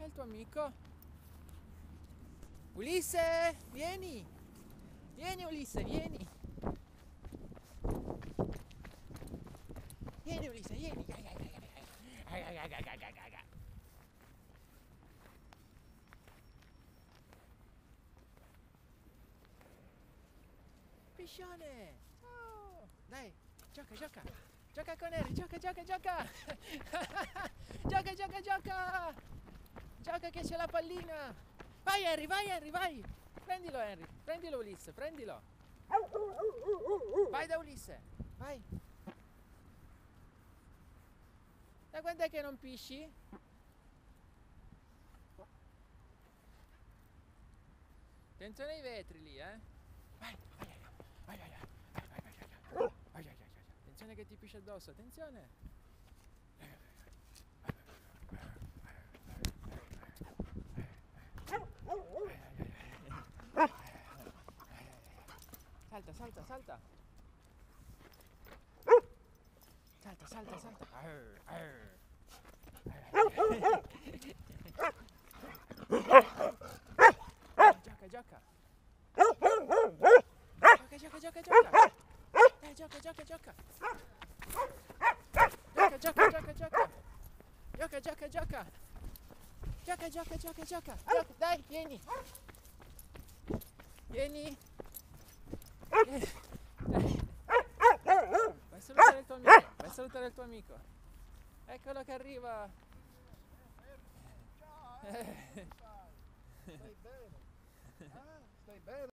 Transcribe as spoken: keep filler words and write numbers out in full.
il tuo amico? Ulisse, vieni! Vieni Ulisse, vieni! Vieni Ulisse, vieni! Piscione! Oh, dai, gioca, gioca! Gioca con Harry, gioca, gioca, gioca! Gioca, gioca, gioca! Gioca che c'è la pallina! Vai Harry, vai Harry, vai! Prendilo Harry, prendilo Ulisse, prendilo! Vai da Ulisse, vai! Da quando è che non pisci? Attenzione ai vetri lì, eh! Vai, vai, vai, vai, vai, vai, vai, vai, vai, vai, vai, vai, attenzione che ti piscia addosso, attenzione! Salta, salta, salta! Salta, salta, salta! Arr, arr. Gioca, gioca! Gioca, gioca, gioca, gioca! Dai, gioca, gioca, gioca! Gioca, gioca, gioca, gioca! Gioca, gioca, gioca! Gioca, gioca, gioca, gioca! Gioca, dai, vieni! Vieni! Vieni. Vai a salutare il tuo amico! Vai a salutare il tuo amico! Eccolo che arriva! Ciao! Stai bene? Ah, stai bene?